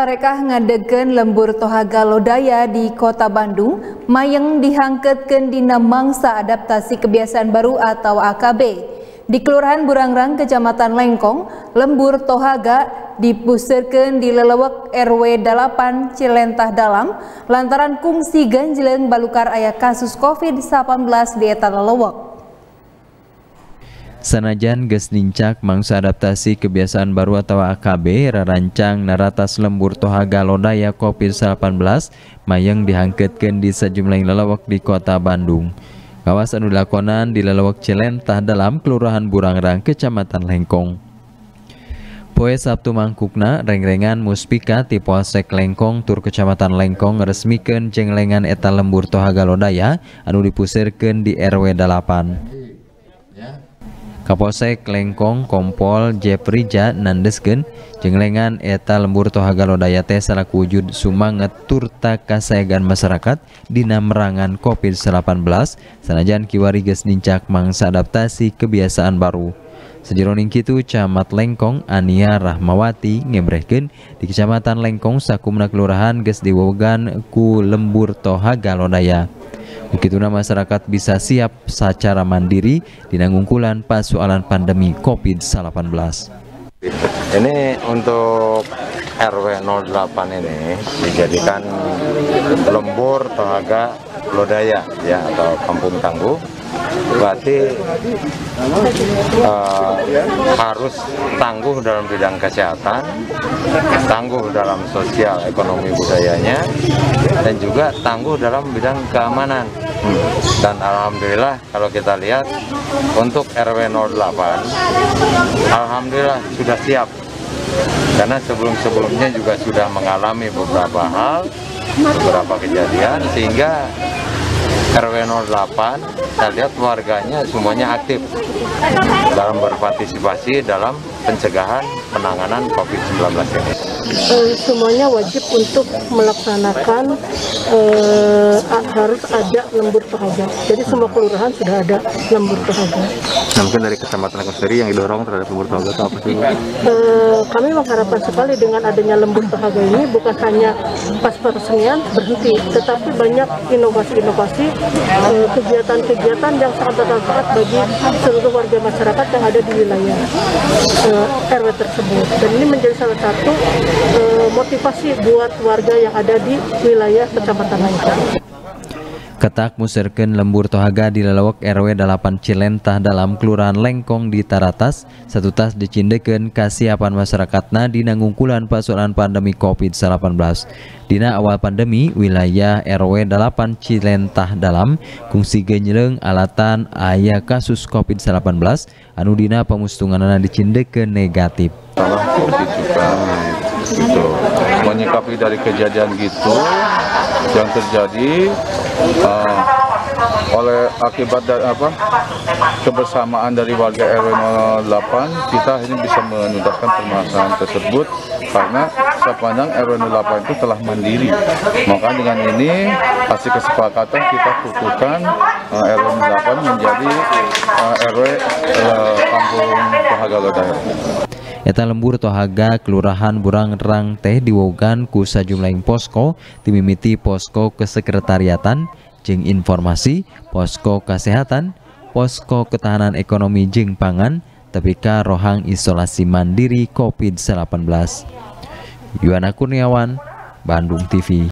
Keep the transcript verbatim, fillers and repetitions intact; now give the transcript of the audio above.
Sarekah ngadegeun lembur Tohaga Lodaya di Kota Bandung, mayeng dihangketkeun dina mangsa adaptasi kebiasaan baru atau A K B. Di Kelurahan Burangrang, Kecamatan Lengkong, lembur Tohaga dipuseukeun di lelewek R W delapan Cilentah Dalam lantaran kungsi ganjleung balukar aya kasus COVID delapan belas di eta lelewek. Sanajan geus nincak mangsa adaptasi kebiasaan baru atau A K B rarancang naratas lembur Tohaga Lodaya COVID delapan belas mayeng dihangketkeun di sejumlah lelewek di Kota Bandung. Kawasan dilakonan di lelewek Cilentah Dalam Kelurahan Burangrang Kecamatan Lengkong. Poe Sabtu mangkukna rengrengan muspika ti Polsek Lengkong tur Kecamatan Lengkong resmikeun jenglengan eta lembur Tohaga Lodaya anu dipuseukeun di R W delapan. Kapolsek Lengkong Kompol Jeprija nandeskeun jenglengan eta lembur Tohaga Lodaya teh salaku wujud sumanget turta kasaegan masyarakat dina merangan COVID delapan belas sanajan kiwari geus nincak mangsa adaptasi kebiasaan baru. Sajeroning kitu Camat Lengkong Ania Rahmawati ngebrehkeun di Kecamatan Lengkong sakumna kelurahan geus diwewegan ku lembur Tohaga Lodaya. Begituna masyarakat bisa siap secara mandiri dina ngungkulan persoalan pandemi COVID delapan belas. Ini untuk R W nol delapan ini dijadikan lembur Tohaga Lodaya ya atau Kampung Tangguh. Berarti uh, harus tangguh dalam bidang kesehatan, tangguh dalam sosial ekonomi budayanya, dan juga tangguh dalam bidang keamanan. Dan alhamdulillah kalau kita lihat untuk R W nol delapan, alhamdulillah sudah siap. Karena sebelum-sebelumnya juga sudah mengalami beberapa hal, beberapa kejadian, sehingga R W nol delapan saya lihat warganya semuanya aktif dalam berpartisipasi dalam pencegahan penanganan COVID sembilan belas ini. Uh, semuanya wajib untuk melaksanakan uh, harus ada lembur Tohaga. Jadi semua kelurahan sudah ada lembur Tohaga. Nah, mungkin dari Kecamatan Lengkong sendiri yang didorong terhadap lembur Tohaga itu apa sih? Uh, kami mengharapkan sekali dengan adanya lembur Tohaga ini bukan hanya pas peresmian berhenti, tetapi banyak inovasi-inovasi, uh, kegiatan-kegiatan yang sangat bermanfaat bagi seluruh warga masyarakat yang ada di wilayah uh, R W tersebut. Dan ini menjadi salah satu uh, motivasi buat warga yang ada di wilayah Kecamatan Lengkong. Ketak muserkeun lembur Tohaga di lelewek R W delapan Cilentah Dalam Kelurahan Lengkong di Taratas satu tas dicindekeun kasiapan masyarakatna dina ngungkulan persoalan pandemi COVID delapan belas. Dina awal pandemi wilayah R W delapan Cilentah Dalam kungsi genjleung alatan aya kasus COVID delapan belas anu dina pamustunganana dicindekeun negatif. Gitu. Menyikapi dari kejadian gitu yang terjadi uh, oleh akibat dari apa kebersamaan dari warga R W nol delapan, kita ini bisa menuntaskan permasalahan tersebut karena sepanjang R W nol delapan itu telah mandiri. Maka dengan ini hasil kesepakatan kita kukuhkan uh, R W nol delapan menjadi uh, R W uh, Kampung Tohaga Lodaya. Eta lembur Tohaga Kelurahan Burangrang teh diwogan ku sajumlahing posko timimiti posko kesekretariatan jeung informasi, posko kesehatan, posko ketahanan ekonomi jeung pangan, tepi ka rohang isolasi mandiri COVID delapan belas. Yuwana Kurniawan, Bandung T V.